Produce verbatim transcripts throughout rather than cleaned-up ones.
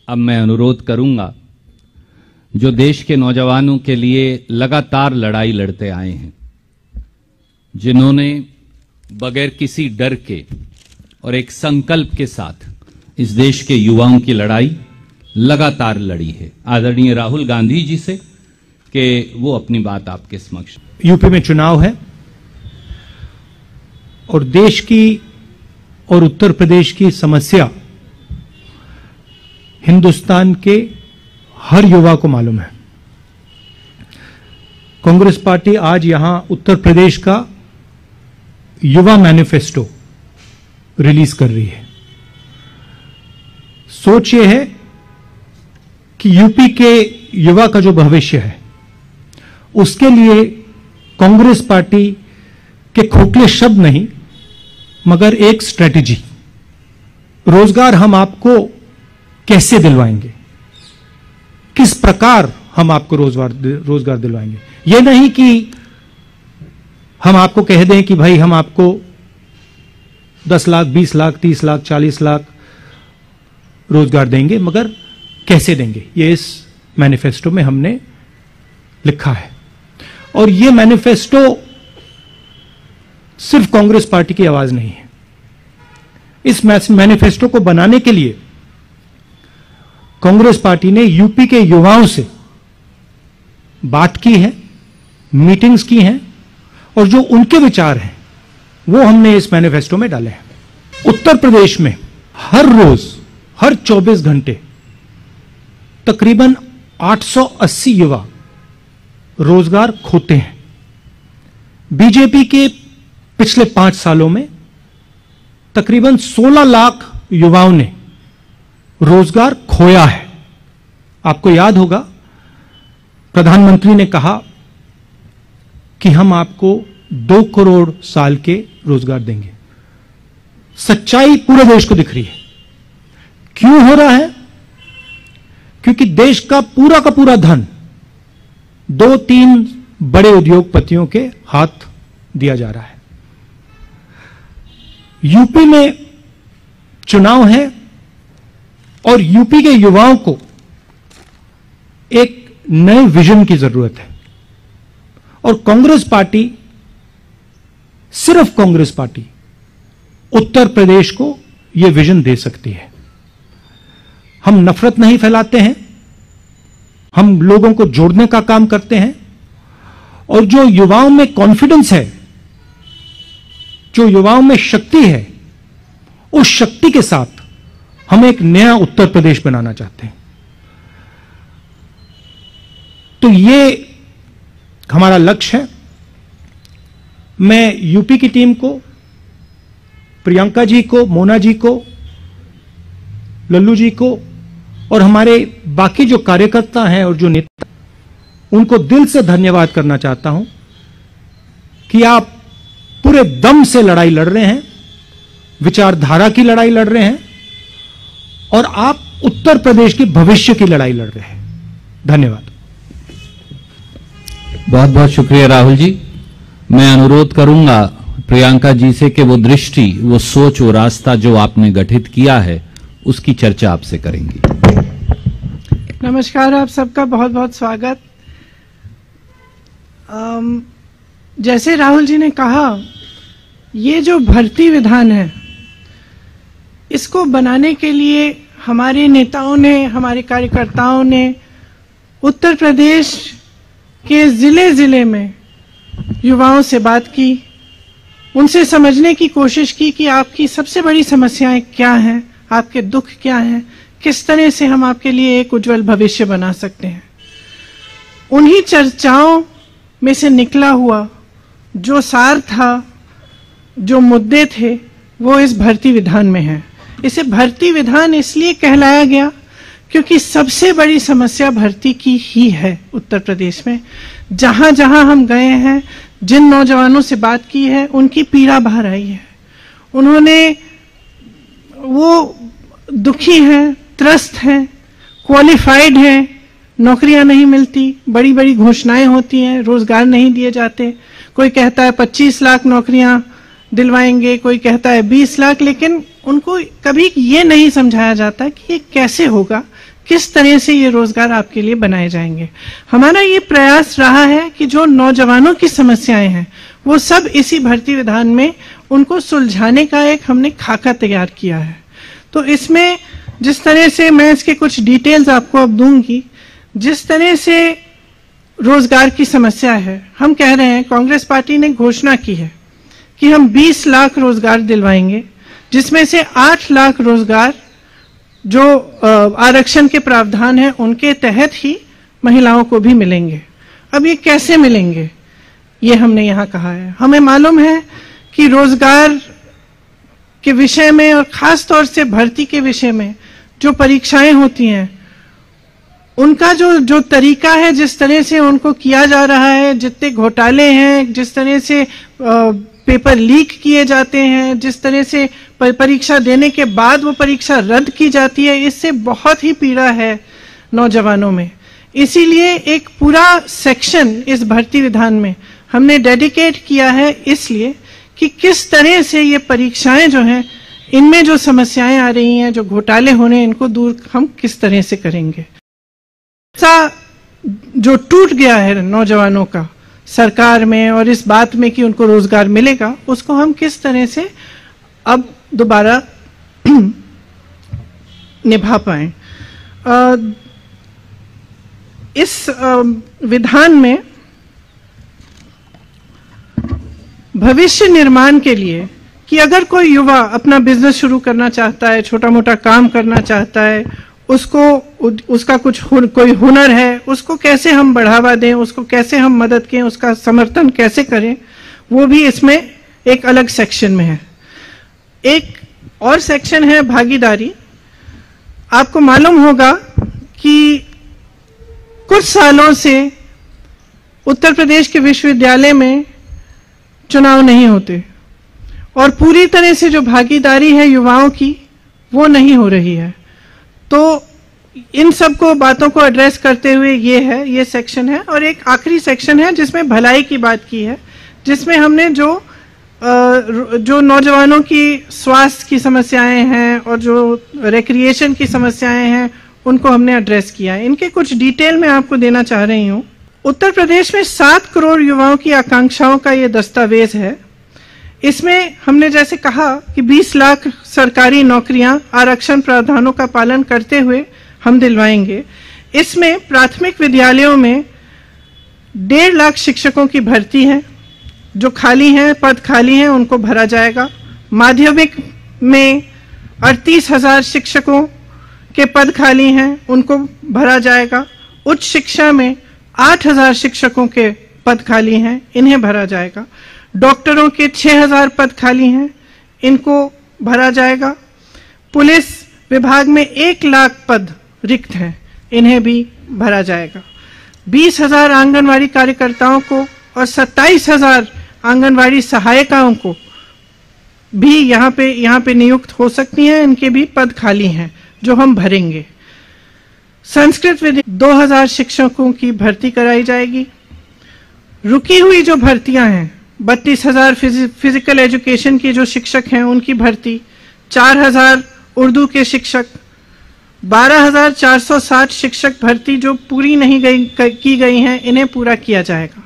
अब मैं अनुरोध करूंगा, जो देश के नौजवानों के लिए लगातार लड़ाई लड़ते आए हैं, जिन्होंने बगैर किसी डर के और एक संकल्प के साथ इस देश के युवाओं की लड़ाई लगातार लड़ी है, आदरणीय राहुल गांधी जी से कि वो अपनी बात आपके समक्ष। यूपी में चुनाव है और देश की और उत्तर प्रदेश की समस्या हिंदुस्तान के हर युवा को मालूम है। कांग्रेस पार्टी आज यहां उत्तर प्रदेश का युवा मैनिफेस्टो रिलीज कर रही है। सोच ये है कि यूपी के युवा का जो भविष्य है उसके लिए कांग्रेस पार्टी के खोखले शब्द नहीं मगर एक स्ट्रेटेजी, रोजगार हम आपको कैसे दिलवाएंगे, किस प्रकार हम आपको रोजगार रोजगार दिलवाएंगे। यह नहीं कि हम आपको कह दें कि भाई हम आपको दस लाख, बीस लाख, तीस लाख, चालीस लाख रोजगार देंगे, मगर कैसे देंगे, ये इस मैनिफेस्टो में हमने लिखा है। और ये मैनिफेस्टो सिर्फ कांग्रेस पार्टी की आवाज नहीं है। इस मैनिफेस्टो को बनाने के लिए कांग्रेस पार्टी ने यूपी के युवाओं से बात की है, मीटिंग्स की हैं और जो उनके विचार हैं वो हमने इस मैनिफेस्टो में डाले हैं। उत्तर प्रदेश में हर रोज, हर चौबीस घंटे तकरीबन आठ सौ अस्सी युवा रोजगार खोते हैं। बीजेपी के पिछले पांच सालों में तकरीबन सोलह लाख युवाओं ने रोजगार खोया है। आपको याद होगा प्रधानमंत्री ने कहा कि हम आपको दो करोड़ साल के रोजगार देंगे। सच्चाई पूरे देश को दिख रही है। क्यों हो रहा है? क्योंकि देश का पूरा का पूरा धन दो तीन बड़े उद्योगपतियों के हाथ दिया जा रहा है। यूपी में चुनाव है और यूपी के युवाओं को एक नए विजन की जरूरत है और कांग्रेस पार्टी, सिर्फ कांग्रेस पार्टी उत्तर प्रदेश को यह विजन दे सकती है। हम नफरत नहीं फैलाते हैं, हम लोगों को जोड़ने का काम करते हैं और जो युवाओं में कॉन्फिडेंस है, जो युवाओं में शक्ति है, उस शक्ति के साथ हम एक नया उत्तर प्रदेश बनाना चाहते हैं। तो ये हमारा लक्ष्य है। मैं यूपी की टीम को, प्रियंका जी को, मोना जी को, लल्लू जी को और हमारे बाकी जो कार्यकर्ता हैं और जो नेता, उनको दिल से धन्यवाद करना चाहता हूं कि आप पूरे दम से लड़ाई लड़ रहे हैं, विचारधारा की लड़ाई लड़ रहे हैं और आप उत्तर प्रदेश के भविष्य की लड़ाई लड़ रहे हैं। धन्यवाद। बहुत बहुत शुक्रिया राहुल जी। मैं अनुरोध करूंगा प्रियंका जी से कि वो दृष्टि, वो सोच, वो रास्ता जो आपने गठित किया है उसकी चर्चा आपसे करेंगी। नमस्कार, आप सबका बहुत बहुत स्वागत। आम, जैसे राहुल जी ने कहा, ये जो भर्ती विधान है इसको बनाने के लिए हमारे नेताओं ने, हमारे कार्यकर्ताओं ने उत्तर प्रदेश के जिले जिले में युवाओं से बात की, उनसे समझने की कोशिश की कि आपकी सबसे बड़ी समस्याएं क्या हैं, आपके दुख क्या हैं, किस तरह से हम आपके लिए एक उज्जवल भविष्य बना सकते हैं। उन्हीं चर्चाओं में से निकला हुआ जो सार था, जो मुद्दे थे, वो इस भर्ती विधान में है। इसे भर्ती विधान इसलिए कहलाया गया क्योंकि सबसे बड़ी समस्या भर्ती की ही है उत्तर प्रदेश में। जहां जहां हम गए हैं, जिन नौजवानों से बात की है, उनकी पीड़ा बाहर आई है। उन्होंने, वो दुखी हैं, त्रस्त हैं, क्वालिफाइड हैं, नौकरियां नहीं मिलती, बड़ी बड़ी घोषणाएं होती हैं, रोजगार नहीं दिए जाते। कोई कहता है पच्चीस लाख नौकरियां दिलवाएंगे, कोई कहता है बीस लाख, लेकिन उनको कभी ये नहीं समझाया जाता कि ये कैसे होगा, किस तरह से ये रोजगार आपके लिए बनाए जाएंगे। हमारा ये प्रयास रहा है कि जो नौजवानों की समस्याएं हैं वो सब इसी भर्ती विधान में उनको सुलझाने का एक हमने खाका तैयार किया है। तो इसमें जिस तरह से मैं इसके कुछ डिटेल्स आपको अब दूंगी, जिस तरह से रोजगार की समस्या है, हम कह रहे हैं, कांग्रेस पार्टी ने घोषणा की है कि हम बीस लाख रोजगार दिलवाएंगे, जिसमें से आठ लाख रोजगार जो आरक्षण के प्रावधान है उनके तहत ही महिलाओं को भी मिलेंगे। अब ये कैसे मिलेंगे, ये हमने यहाँ कहा है। हमें मालूम है कि रोजगार के विषय में और खास तौर से भर्ती के विषय में जो परीक्षाएं होती हैं, उनका जो जो तरीका है, जिस तरह से उनको किया जा रहा है, जितने घोटाले हैं, जिस तरह से आ, पेपर लीक किए जाते हैं, जिस तरह से परीक्षा देने के बाद वो परीक्षा रद्द की जाती है, इससे बहुत ही पीड़ा है नौजवानों में। इसीलिए एक पूरा सेक्शन इस भर्ती विधान में हमने डेडिकेट किया है, इसलिए कि किस तरह से ये परीक्षाएं जो हैं, इनमें जो समस्याएं आ रही हैं, जो घोटाले होने, इनको दूर हम किस तरह से करेंगे। सा जो टूट गया है नौजवानों का सरकार में और इस बात में कि उनको रोजगार मिलेगा, उसको हम किस तरह से अब दोबारा निभा पाए। इस आ, विधान में भविष्य निर्माण के लिए कि अगर कोई युवा अपना बिजनेस शुरू करना चाहता है, छोटा मोटा काम करना चाहता है, उसको उसका कुछ हुन, कोई हुनर है, उसको कैसे हम बढ़ावा दें, उसको कैसे हम मदद करें, उसका समर्थन कैसे करें, वो भी इसमें एक अलग सेक्शन में है। एक और सेक्शन है भागीदारी। आपको मालूम होगा कि कुछ सालों से उत्तर प्रदेश के विश्वविद्यालय में चुनाव नहीं होते और पूरी तरह से जो भागीदारी है युवाओं की वो नहीं हो रही है। तो इन सब को बातों को एड्रेस करते हुए ये है, ये सेक्शन है। और एक आखिरी सेक्शन है जिसमें भलाई की बात की है, जिसमें हमने जो जो नौजवानों की स्वास्थ्य की समस्याएं हैं और जो रिक्रिएशन की समस्याएं हैं उनको हमने एड्रेस किया है। इनके कुछ डिटेल मैं आपको देना चाह रही हूँ। उत्तर प्रदेश में सात करोड़ युवाओं की आकांक्षाओं का ये दस्तावेज है। इसमें हमने जैसे कहा कि बीस लाख सरकारी नौकरियां आरक्षण प्रावधानों का पालन करते हुए हम दिलवाएंगे। इसमें प्राथमिक विद्यालयों में डेढ़ लाख शिक्षकों की भर्ती है, जो खाली हैं, पद खाली हैं, उनको भरा जाएगा। माध्यमिक में अड़तीस हजार शिक्षकों के पद खाली हैं, उनको भरा जाएगा। उच्च शिक्षा में आठ हजार शिक्षकों के पद खाली हैं, इन्हें भरा जाएगा। डॉक्टरों के छह हजार पद खाली हैं, इनको भरा जाएगा। पुलिस विभाग में एक लाख पद रिक्त हैं, इन्हें भी भरा जाएगा। बीस हजार आंगनवाड़ी कार्यकर्ताओं को और सत्ताईस हजार आंगनवाड़ी सहायिकाओं को भी यहाँ पे यहाँ पे नियुक्त हो सकती हैं, इनके भी पद खाली हैं जो हम भरेंगे। संस्कृत विद्या दो हजार शिक्षकों की भर्ती कराई जाएगी। रुकी हुई जो भर्तियां हैं, बत्तीस हजार फिजिकल एजुकेशन की जो शिक्षक हैं उनकी भर्ती, चार हजार उर्दू के शिक्षक, बारह हजार चार सौ साठ शिक्षक भर्ती जो पूरी नहीं गई की गई हैं, इन्हें पूरा किया जाएगा।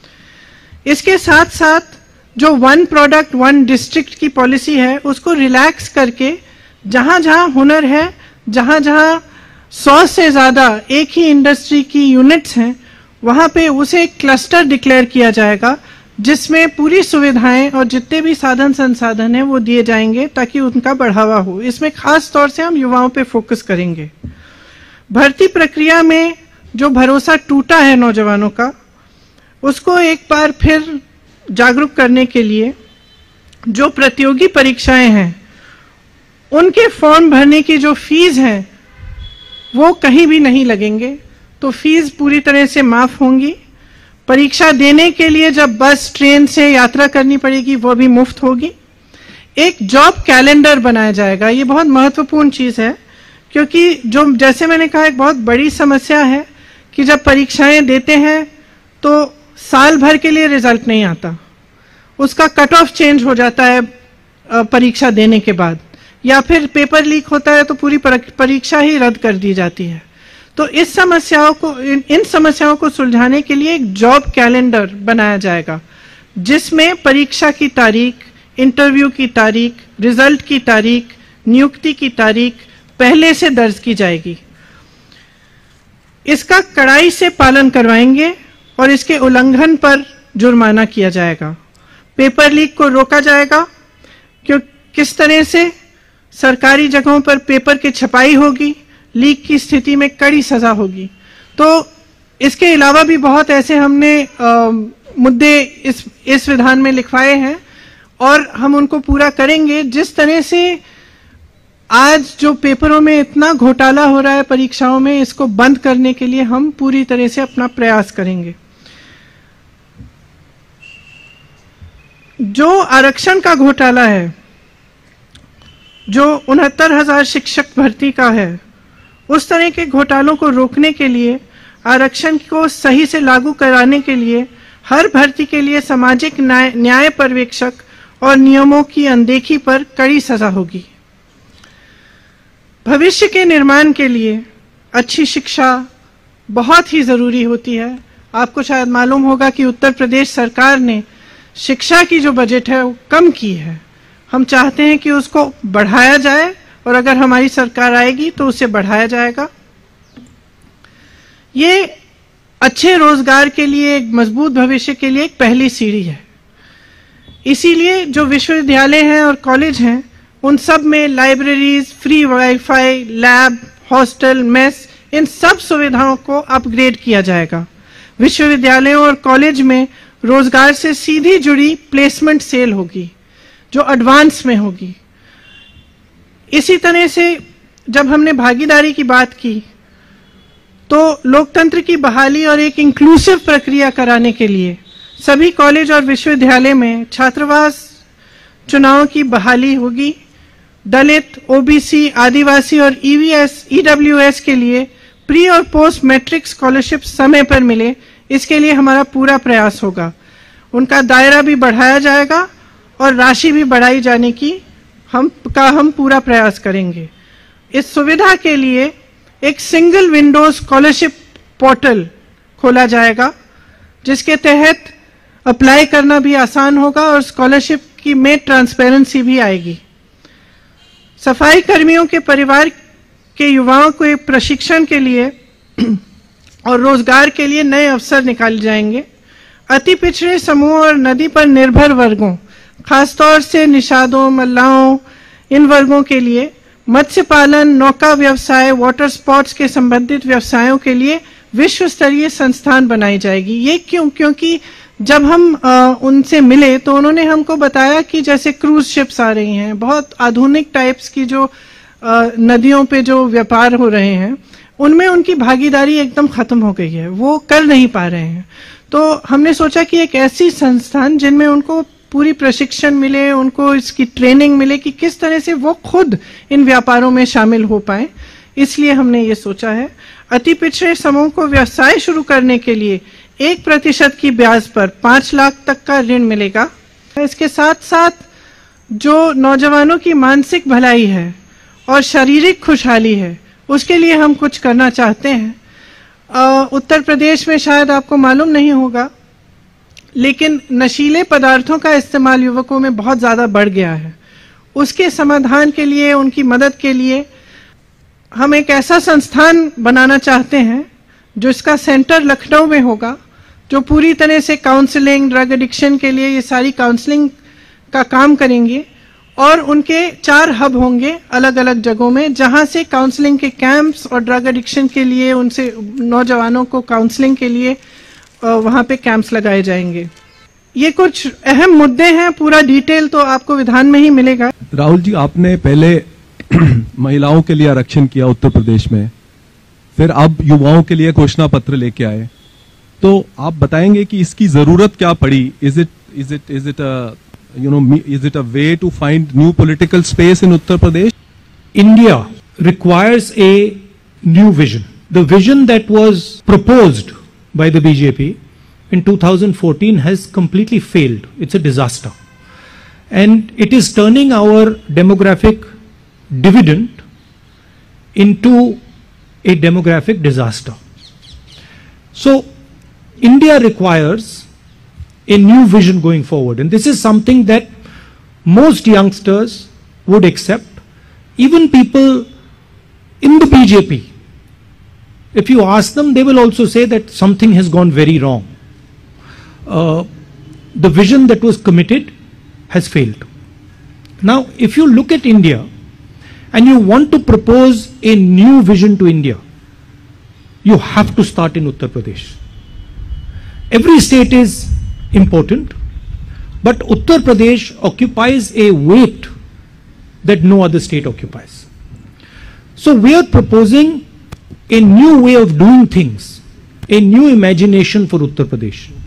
इसके साथ साथ जो वन प्रोडक्ट वन डिस्ट्रिक्ट की पॉलिसी है उसको रिलैक्स करके जहां जहां हुनर है, जहां जहां सौ से ज्यादा एक ही इंडस्ट्री की यूनिट्स हैं, वहां पे उसे एक क्लस्टर डिक्लेयर किया जाएगा जिसमें पूरी सुविधाएं और जितने भी साधन संसाधन हैं वो दिए जाएंगे ताकि उनका बढ़ावा हो। इसमें खास तौर से हम युवाओं पे फोकस करेंगे। भर्ती प्रक्रिया में जो भरोसा टूटा है नौजवानों का, उसको एक बार फिर जागरूक करने के लिए जो प्रतियोगी परीक्षाएं हैं उनके फॉर्म भरने की जो फीस है वो कहीं भी नहीं लगेंगे, तो फीस पूरी तरह से माफ होंगी। परीक्षा देने के लिए जब बस ट्रेन से यात्रा करनी पड़ेगी वो भी मुफ्त होगी। एक जॉब कैलेंडर बनाया जाएगा, ये बहुत महत्वपूर्ण चीज है क्योंकि जो जैसे मैंने कहा एक बहुत बड़ी समस्या है कि जब परीक्षाएं देते हैं तो साल भर के लिए रिजल्ट नहीं आता, उसका कट ऑफ चेंज हो जाता है परीक्षा देने के बाद, या फिर पेपर लीक होता है तो पूरी परीक्षा ही रद्द कर दी जाती है। तो इस समस्याओं को इन, इन समस्याओं को सुलझाने के लिए एक जॉब कैलेंडर बनाया जाएगा, जिसमें परीक्षा की तारीख, इंटरव्यू की तारीख, रिजल्ट की तारीख, नियुक्ति की तारीख पहले से दर्ज की जाएगी। इसका कड़ाई से पालन करवाएंगे और इसके उल्लंघन पर जुर्माना किया जाएगा। पेपर लीक को रोका जाएगा, क्यों किस तरह से सरकारी जगहों पर पेपर की छपाई होगी, लीक की स्थिति में कड़ी सजा होगी। तो इसके अलावा भी बहुत ऐसे हमने आ, मुद्दे इस इस विधान में लिखवाए हैं और हम उनको पूरा करेंगे। जिस तरह से आज जो पेपरों में इतना घोटाला हो रहा है परीक्षाओं में, इसको बंद करने के लिए हम पूरी तरह से अपना प्रयास करेंगे। जो आरक्षण का घोटाला है, जो उनहत्तर हजार शिक्षक भर्ती का है, उस तरह के घोटालों को रोकने के लिए, आरक्षण को सही से लागू कराने के लिए हर भर्ती के लिए सामाजिक न्याय, न्याय पर्यवेक्षक और नियमों की अनदेखी पर कड़ी सजा होगी। भविष्य के निर्माण के लिए अच्छी शिक्षा बहुत ही जरूरी होती है। आपको शायद मालूम होगा कि उत्तर प्रदेश सरकार ने शिक्षा की जो बजट है वो कम की है। हम चाहते हैं कि उसको बढ़ाया जाए और अगर हमारी सरकार आएगी तो उसे बढ़ाया जाएगा। ये अच्छे रोजगार के लिए, एक मजबूत भविष्य के लिए एक पहली सीढ़ी है। इसीलिए जो विश्वविद्यालय हैं और कॉलेज हैं, उन सब में libraries, free wifi, lab, hostel, mess, इन सब सुविधाओं को अपग्रेड किया जाएगा। विश्वविद्यालयों और कॉलेज में रोजगार से सीधी जुड़ी प्लेसमेंट सेल होगी, जो एडवांस में होगी। इसी तरह से जब हमने भागीदारी की बात की, तो लोकतंत्र की बहाली और एक इंक्लूसिव प्रक्रिया कराने के लिए सभी कॉलेज और विश्वविद्यालय में छात्रावास चुनाव की बहाली होगी। दलित, ओबीसी, आदिवासी और ईवीएस, ईडब्ल्यूएस के लिए प्री और पोस्ट मैट्रिक स्कॉलरशिप समय पर मिले, इसके लिए हमारा पूरा प्रयास होगा। उनका दायरा भी बढ़ाया जाएगा और राशि भी बढ़ाई जाने की हम का हम पूरा प्रयास करेंगे। इस सुविधा के लिए एक सिंगल विंडो स्कॉलरशिप पोर्टल खोला जाएगा, जिसके तहत अप्लाई करना भी आसान होगा और स्कॉलरशिप की में ट्रांसपेरेंसी भी आएगी। सफाई कर्मियों के परिवार के युवाओं को एक प्रशिक्षण के लिए और रोजगार के लिए नए अवसर निकाले जाएंगे। अति पिछड़े समूह और नदी पर निर्भर वर्गों, खासतौर से निषादों, मल्लाहों, इन वर्गों के लिए मत्स्य पालन, नौका व्यवसाय, वाटर स्पोर्ट्स के संबंधित व्यवसायों के लिए विश्व स्तरीय संस्थान बनाई जाएगी। ये क्यों? क्योंकि जब हम आ, उनसे मिले तो उन्होंने हमको बताया कि जैसे क्रूज शिप्स आ रही हैं, बहुत आधुनिक टाइप्स की जो आ, नदियों पे जो व्यापार हो रहे हैं, उनमें उनकी भागीदारी एकदम खत्म हो गई है, वो कर नहीं पा रहे हैं। तो हमने सोचा कि एक ऐसी संस्थान जिनमें उनको पूरी प्रशिक्षण मिले, उनको इसकी ट्रेनिंग मिले कि किस तरह से वो खुद इन व्यापारों में शामिल हो पाए, इसलिए हमने ये सोचा है। अति पिछड़े समूह को व्यवसाय शुरू करने के लिए एक प्रतिशत की ब्याज पर पांच लाख तक का ऋण मिलेगा। इसके साथ साथ जो नौजवानों की मानसिक भलाई है और शारीरिक खुशहाली है, उसके लिए हम कुछ करना चाहते हैं। आ, उत्तर प्रदेश में शायद आपको मालूम नहीं होगा, लेकिन नशीले पदार्थों का इस्तेमाल युवकों में बहुत ज्यादा बढ़ गया है। उसके समाधान के लिए, उनकी मदद के लिए हम एक ऐसा संस्थान बनाना चाहते हैं जो इसका सेंटर लखनऊ में होगा, जो पूरी तरह से काउंसलिंग, ड्रग एडिक्शन के लिए ये सारी काउंसलिंग का काम करेंगे। और उनके चार हब होंगे अलग अलग जगहों में, जहां से काउंसलिंग के कैंप्स और ड्रग एडिक्शन के लिए उनसे नौजवानों को काउंसलिंग के लिए वहां पे कैंप्स लगाए जाएंगे। ये कुछ अहम मुद्दे हैं, पूरा डिटेल तो आपको विधान में ही मिलेगा। राहुल जी, आपने पहले महिलाओं के लिए आरक्षण किया उत्तर प्रदेश में, फिर अब युवाओं के लिए घोषणा पत्र लेके आए, तो आप बताएंगे कि इसकी जरूरत क्या पड़ी? Is it is it is it a you know is it a way to find new political space in Uttar Pradesh? India requires a new vision. The vision that was proposed by the B J P in two thousand fourteen has completely failed. It's a disaster, and it is turning our demographic dividend into a demographic disaster. So India requires a new vision going forward, and this is something that most youngsters would accept. Even people in the B J P, if you ask them, they will also say that something has gone very wrong. Uh, the vision that was committed has failed. Now, if you look at India and you want to propose a new vision to India, you have to start in Uttar Pradesh. Every state is important, but Uttar Pradesh occupies a weight that no other state occupies. So we are proposing a new way of doing things, a new imagination for Uttar Pradesh.